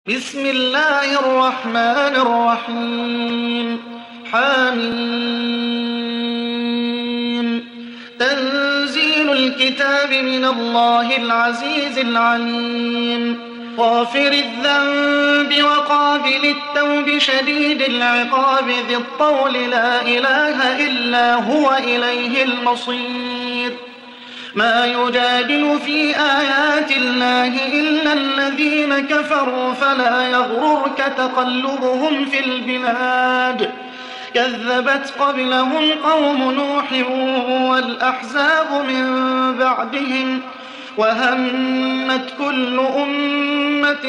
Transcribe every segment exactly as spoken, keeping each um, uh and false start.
بسم الله الرحمن الرحيم حميم تنزيل الكتاب من الله العزيز العليم غافر الذنب وقابل التوب شديد العقاب ذي الطول لا إله إلا هو إليه المصير ما يجادل في آيات الله إلا الذين كفروا فلا يغررك تقلبهم في البلاد كذبت قبلهم قوم نوح والأحزاب من بعدهم وهمت كل أمة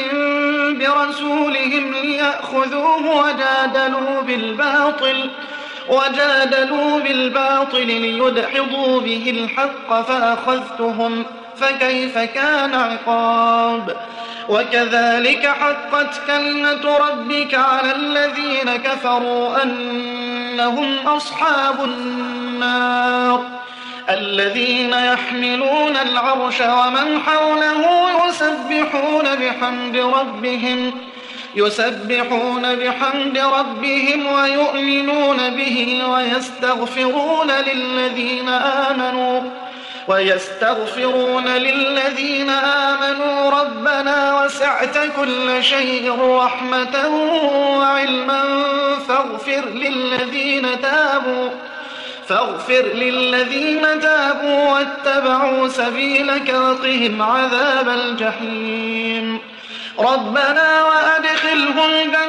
برسولهم ليأخذوه وجادلوا بالباطل وجادلوا بالباطل ليدحضوا به الحق فأخذتهم فكيف كان عقاب وكذلك حقت كلمة ربك على الذين كفروا أنهم أصحاب النار الذين يحملون العرش ومن حوله يسبحون بحمد ربهم يسبحون بحمد ربهم ويؤمنون به ويستغفرون للذين آمنوا ويستغفرون للذين آمنوا ربنا وسعت كل شيء رحمة وعلما فاغفر للذين تابوا فاغفر للذين تابوا واتبعوا سبيلك وقهم عذاب الجحيم ربنا وأدخلهم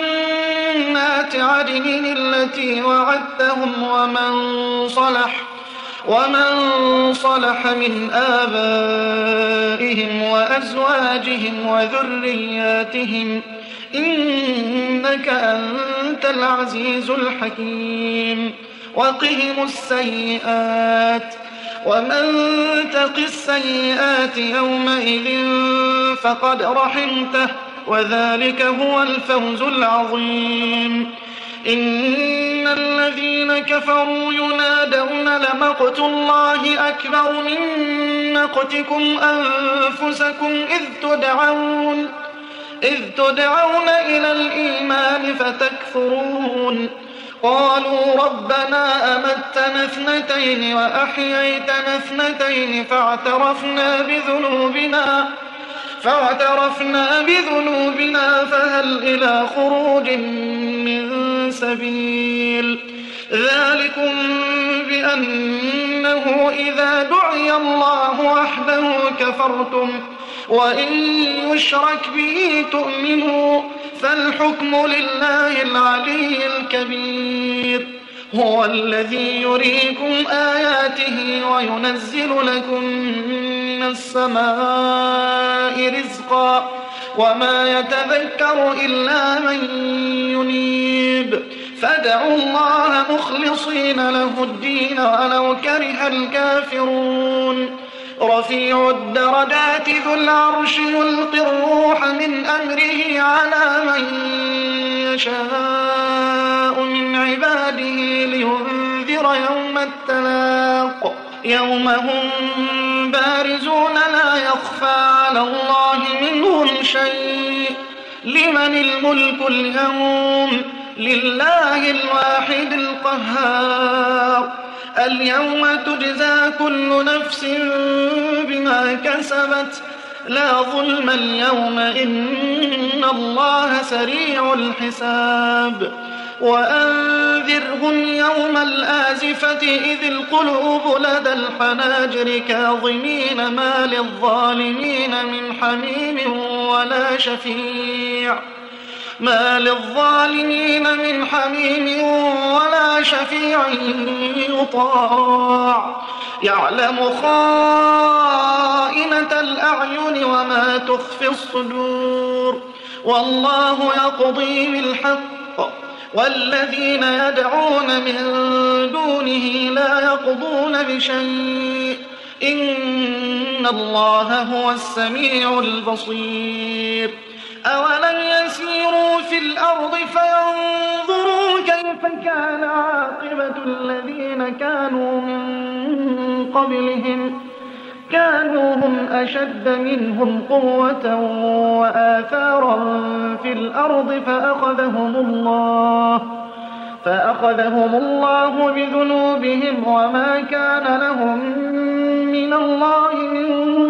جنات عدن التي وعدتهم ومن صلح ومن صلح من آبائهم وأزواجهم وذرياتهم إنك أنت العزيز الحكيم وقهم السيئات ومن تق السيئات يومئذ فقد رحمته وذلك هو الفوز العظيم إن الذين كفروا ينادون لمقت الله أكبر من مقتكم أنفسكم إذ تدعون إذ تدعون إلى الإيمان فتكفرون قالوا ربنا أمتنا اثنتين وأحييتنا اثنتين فاعترفنا بذنوبنا فاعترفنا بذنوبنا فهل إلى خروج من سبيل ذلكم بأنه إذا دعي الله وحده كفرتم وإن يشرك به تؤمنوا فالحكم لله العلي الكبير هو الذي يريكم آياته وينزل لكم من السماء رزقا وما يتذكر إلا من ينيب فادعوا الله مخلصين له الدين ولو كره الكافرون رفيع الدرجات ذو العرش يلقي الروح من أمره على من يشاء من عباده لينذر يوم التلاق يوم هم بارزون لا يخفى على الله منهم شيء لمن الملك اليوم لله الواحد القهار اليوم تجزى كل نفس بما كسبت لا ظلم اليوم إن الله سريع الحساب وأنذرهم يوم الآزفة إذ القلوب لدى الحناجر كاظمين ما للظالمين من حميم ولا شفيع ما للظالمين من حميم ولا شفيع يطاع يعلم خائنة الأعين وما تخفي الصدور والله يقضي بالحق والذين يدعون من دونه لا يقضون بشيء إن الله هو السميع البصير أولم يسيروا في الأرض فينظروا كيف كان عاقبة الذين كانوا من قبلهم كانوا هم أشد منهم قوة وآثارا في الأرض فأخذهم الله فأخذهم الله بذنوبهم وما كان لهم من الله من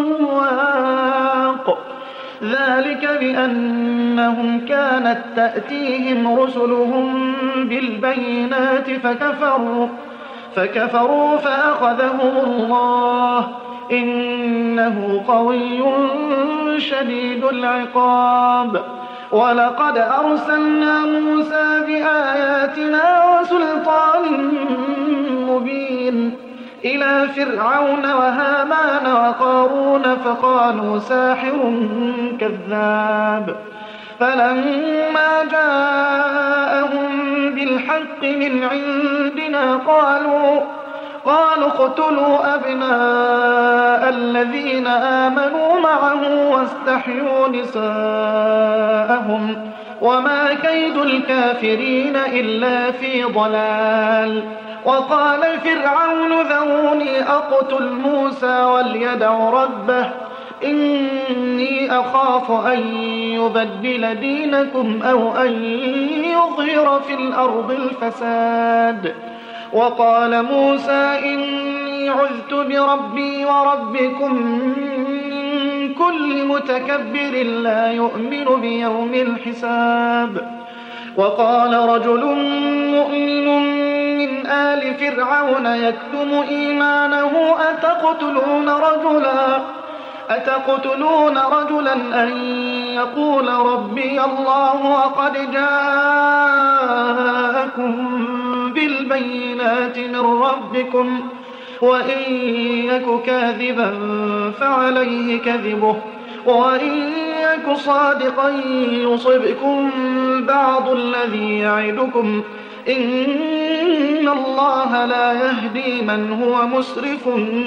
واق ذلك بأنهم كانت تأتيهم رسلهم بالبينات فكفروا فكفروا فأخذهم الله إنه قوي شديد العقاب ولقد أرسلنا موسى بآياتنا وسلطان مبين إلى فرعون وهامان وقارون فقالوا ساحر كذاب فلما جاءهم بالحق من عندنا قالوا قالوا اقتلوا أبناء الذين آمنوا معه واستحيوا نساءهم وما كيد الكافرين إلا في ضلال وقال فرعون ذروني أقتل موسى وليدع ربه إني أخاف أن يبدل دينكم أو أن يظهر في الأرض الفساد وقال موسى إني عذت بربي وربكم من كل متكبر لا يؤمن بيوم الحساب وقال رجل مؤمن من آل فرعون يكتم إيمانه أتقتلون رجلا أتقتلون رجلا أن يقول ربي الله وقد جاءكم بالبينات من ربكم وإن يك كاذبا فعليه كذبه وإن يك صادقا يصبكم بعض الذي يعدكم إن الله لا يهدي من هو مسرف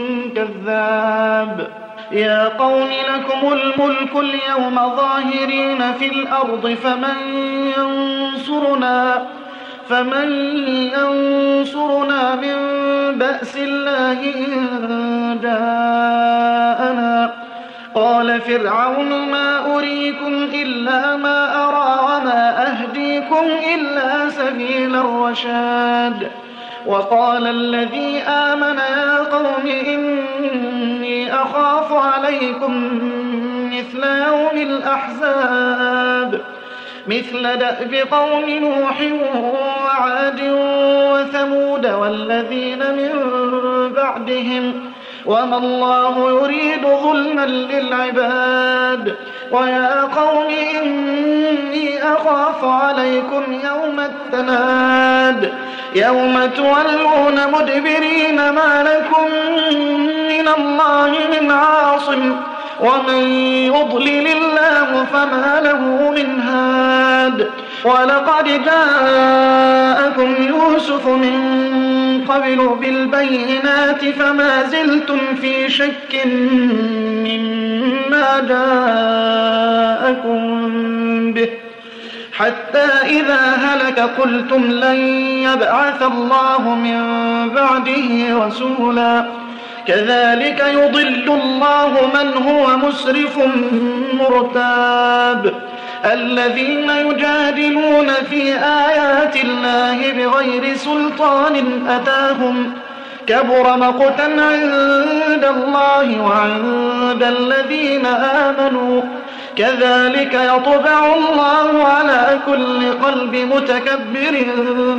كذاب يا قوم لكم الملك اليوم ظاهرين في الأرض فمن ينصرنا فمن ينصرنا من بأس الله إن جاءنا قال فرعون ما أريكم إلا ما أرى وما أهديكم إلا سبيل الرشاد وقال الذي آمن يا قوم إني أخاف عليكم مثل يوم الأحزاب مثل دأب قوم نوح وعاد وثمود والذين من بعدهم وما الله يريد ظلما للعباد ويا قوم إني أخاف عليكم يوم التناد يوم تولون مدبرين ما لكم من الله من عاصم ومن يضلل الله فما له من هاد ولقد جاءكم يوسف من قبل بالبينات فما زلتم في شك مما جاءكم به حتى إذا هلك قلتم لن يبعث الله من بعده رسولا كذلك يضل الله من هو مسرف مرتاب الذين يجادلون في آيات الله بغير سلطان أتاهم كبر مقتا عند الله وعند الذين آمنوا كذلك يطبع الله على كل قلب متكبر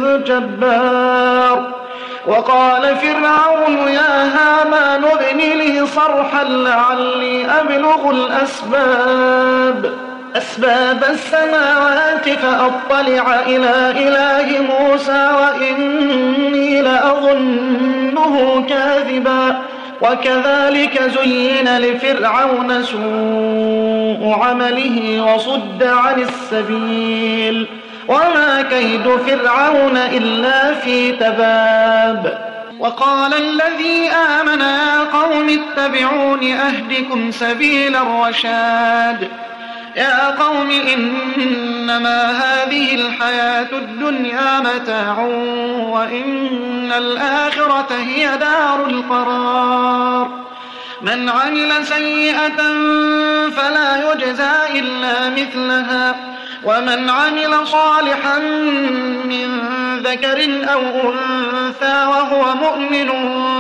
جبار وقال فرعون يا هامان ابن لي صرحا لعلي أبلغ الأسباب أسباب السماوات فأطلع إلى إله موسى وإني لأظنه كاذبا وكذلك زين لفرعون سوء عمله وصد عن السبيل وما كيد فرعون إلا في تباب وقال الذي آمن يا قوم اتبعون أهدكم سبيل الرشاد يا قوم إنما هذه الحياة الدنيا متاع وإن الآخرة هي دار القرار من عمل سيئة فلا يجزى إلا مثلها ومن عمل صالحا من ذكر أو أنثى وهو مؤمن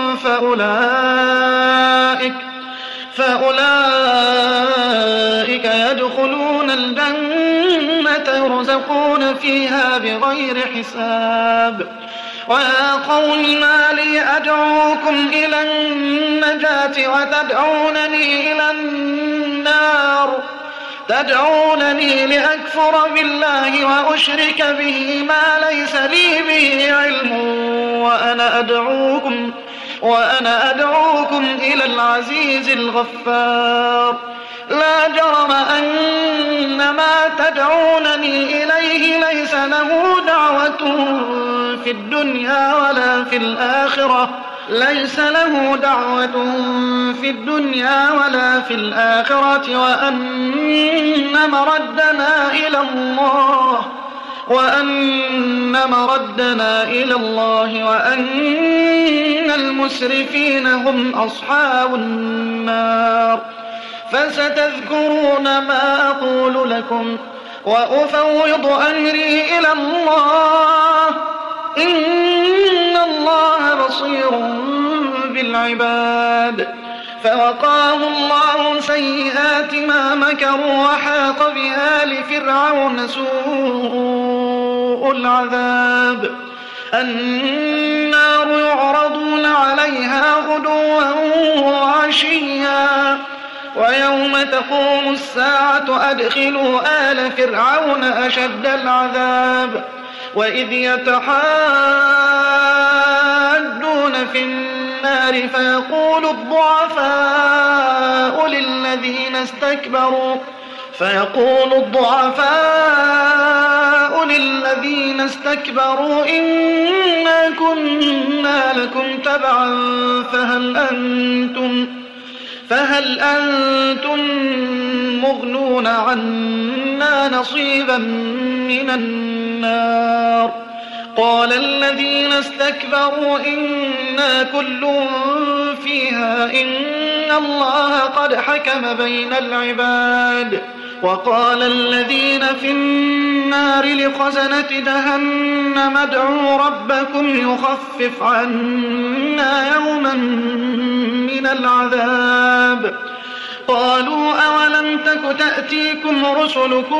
فأولئك, فأولئك يدخلون الجنة يرزقون فيها بغير حساب. ويا قوم ما لي أدعوكم إلى النجاة وتدعونني إلى النار تدعونني لأكفر بالله وأشرك به ما ليس لي به علم وأنا أدعوكم, وأنا أدعوكم إلى العزيز الغفار. لا جرم أن ما تدعونني إليه ليس له دعوة في الدنيا ولا في الآخرة ليس له دعوة في الدنيا ولا في الآخرة وأن مردنا إلى الله وأن مردنا إلى الله وأن المسرفين هم أصحاب النار. فستذكرون ما أقول لكم وأفوض أمري إلى الله إن الله بصير بالعباد. فوقاه الله سيئات ما مكروا وحاق بآل فرعون سوء العذاب. النار يعرضون عليها غدوا وعشيا ويوم تقوم الساعة أدخلوا آل فرعون أشد العذاب. وإذ يتحاجون في النار فيقول الضعفاء للذين استكبروا فيقول الضعفاء للذين استكبروا إنا كنا لكم تبعا فهل أنتم فهل أنتم مغنون عنا نصيبا من النار. قال الذين استكبروا إنا كل فيها إن الله قد حكم بين العباد. وقال الذين في النار لخزنة جهنم ادعوا ربكم يخفف عنا يوما من العذاب. قالوا أولم تك تأتيكم رسلكم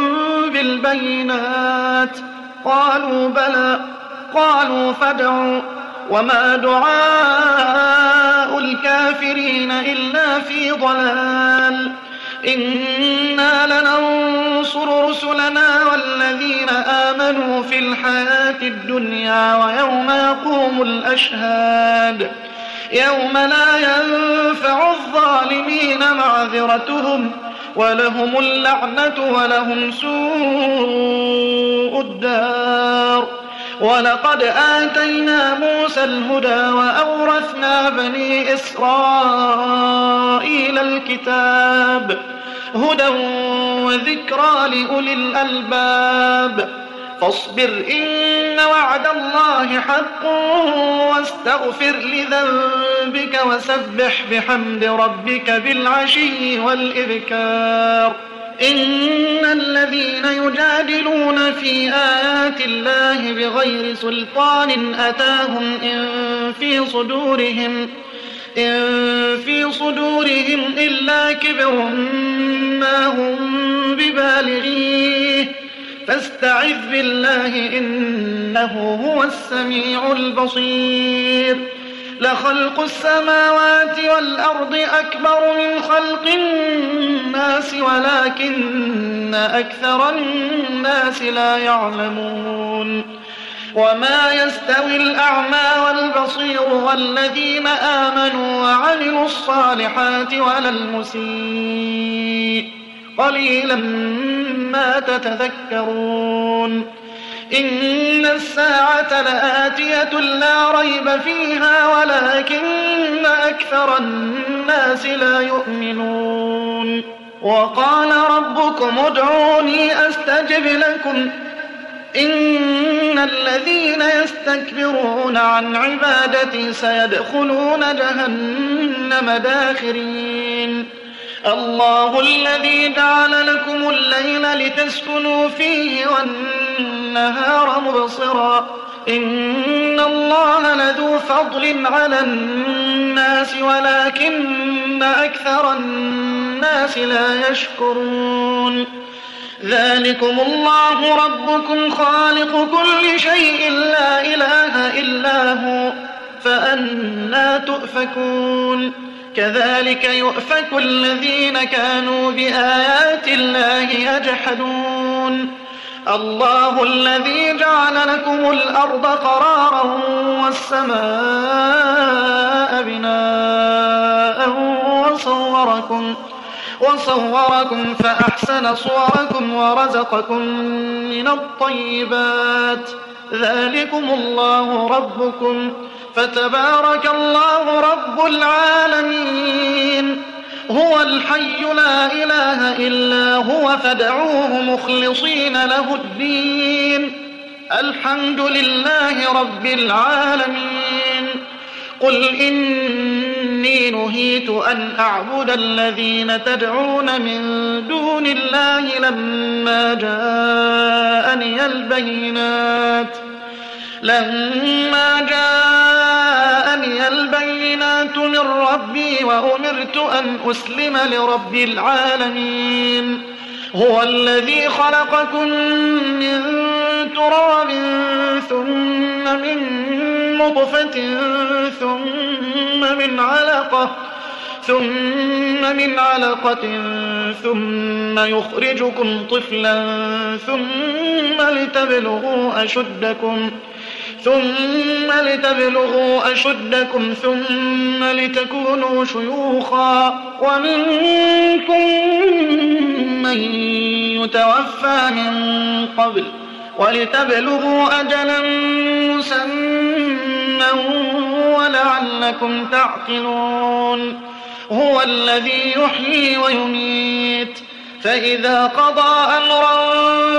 بالبينات قالوا بلى قالوا فادعوا وما دعاء الكافرين إلا في ضلال. إنا لننصر رسلنا والذين آمنوا في الحياة الدنيا ويوم يقوم الأشهاد يوم لا ينفع الظالمين معذرتهم ولهم اللعنة ولهم سوء الدار. ولقد آتينا موسى الهدى وأورثنا بني إسرائيل الكتاب هدى وذكرى لأولي الألباب. فاصبر إن وعد الله حق واستغفر لذنبك وسبح بحمد ربك بالعشي والإبكار. إن الذين يجادلون في آيات الله بغير سلطان أتاهم إن في صدورهم إن في صدورهم إلا كبر ما هم ببالغيه فاستعذ بالله إنه هو السميع البصير. لخلق السماوات والأرض أكبر من خلق الناس ولكن أكثر الناس لا يعلمون. وما يستوي الأعمى والبصير والذين آمنوا وعملوا الصالحات ولا المسيء قليلا ما تتذكرون. إن الساعة لآتية لا ريب فيها ولكن أكثر الناس لا يؤمنون. وقال ربكم ادعوني أستجب لكم إن الذين يستكبرون عن عبادتي سيدخلون جهنم داخرين الله الذي جعل لكم الليل لتسكنوا فيه والنهار مبصرا إن الله لذو فضل على الناس ولكن أكثر الناس لا يشكرون ذلكم الله ربكم خالق كل شيء لا إله إلا هو فأنى تؤفكون كذلك يؤفك الذين كانوا بآيات الله يجحدون الله الذي جعل لكم الأرض قرارا والسماء بناء وصوركم وصوركم فأحسن صوركم ورزقكم من الطيبات ذلكم الله ربكم فتبارك الله رب العالمين هو الحي لا إله إلا هو فادعوه مخلصين له الدين الحمد لله رب العالمين قل إني نهيت أن أعبد الذين تدعون من دون الله لما جاءني البينات لما جاءني البينات من ربي وأمرت أن أسلم لرب العالمين هو الذي خلقكم من تراب ثم من نطفة ثم من علقة ثم من علقة ثم يخرجكم طفلا ثم لتبلغوا أشدكم ثم لتبلغوا أشدكم ثم لتكونوا شيوخا ومنكم من يتوفى من قبل ولتبلغوا أجلا مسمى ولعلكم تعقلون هو الذي يحيي ويميت فإذا قضى أمرا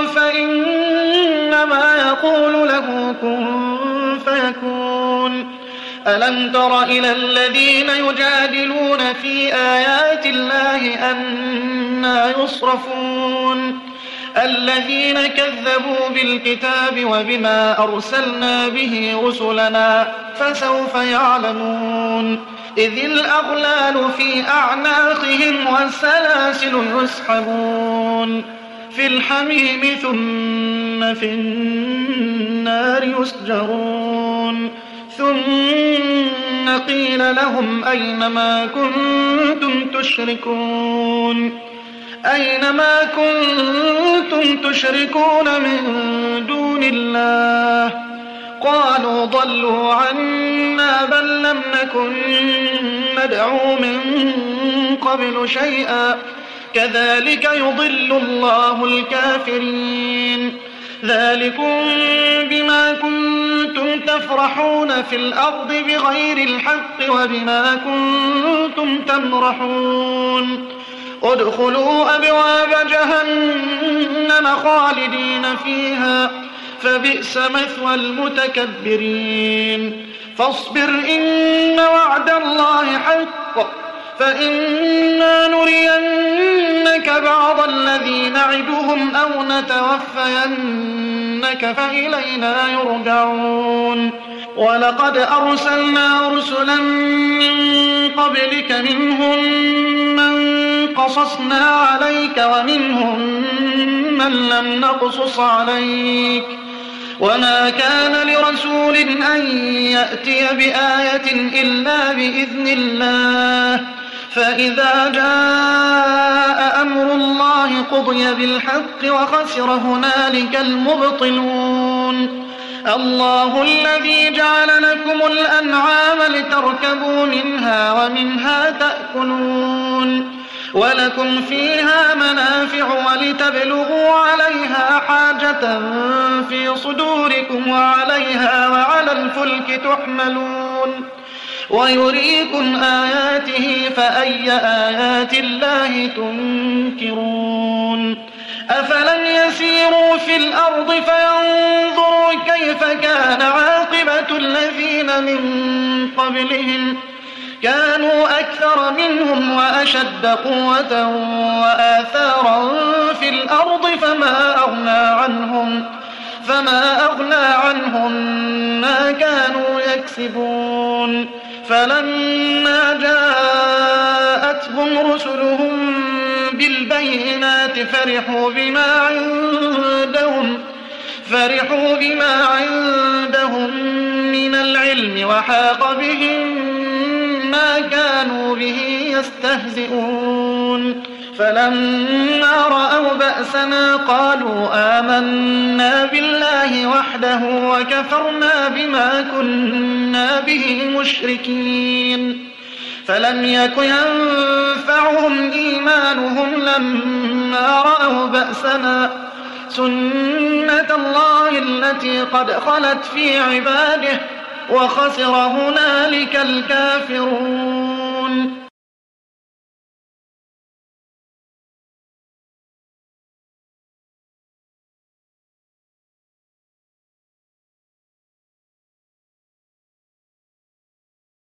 فإنما يقول له كن فيكون ألم تر إلى الذين يجادلون في آيات الله أنى يصرفون الذين كذبوا بالكتاب وبما أرسلنا به رسلنا فسوف يعلمون إذ الأغلال في أعناقهم والسلاسل يسحبون في الحميم ثم في النار يسجرون ثم قيل لهم أين ما كنتم تشركون أين ما كنتم تشركون من دون الله قالوا ضلوا عنا بل لم نكن ندعو من قبل شيئا كذلك يضل الله الكافرين ذلكم بما كنتم تفرحون في الأرض بغير الحق وبما كنتم تمرحون ادخلوا أبواب جهنم خالدين فيها فبئس مثوى المتكبرين فاصبر إن وعد الله حق فإنا نرينك بعض الذي نعدهم أو نتوفينك فإلينا يرجعون ولقد أرسلنا رسلا من قبلك منهم من قصصنا عليك ومنهم من لم نقصص عليك وما كان لرسول أن يأتي بآية إلا بإذن الله فإذا جاء أمر الله قضي بالحق وخسر هنالك المبطلون الله الذي جعل لكم الأنعام لتركبوا منها ومنها تأكلون ولكم فيها منافع ولتبلغوا عليها حاجة في صدوركم وعليها وعلى الفلك تحملون ويريكم آياته فأي آيات الله تنكرون أفلم يسيروا في الأرض فينظروا الذين من قبلهم كانوا أكثر منهم وأشد قوة وآثارا في الأرض فما أغنى عنهم فما أغنى عنهم ما كانوا يكسبون فلما جاءتهم رسلهم بالبينات فرحوا بما عندهم فرحوا بما عندهم من العلم وحاق بهم ما كانوا به يستهزئون فلما رأوا بأسنا قالوا آمنا بالله وحده وكفرنا بما كنا به مشركين فلم يك ينفعهم إيمانهم لما رأوا بأسنا سنة الله التي قد خلت في عباده وخسر هنالك الكافرون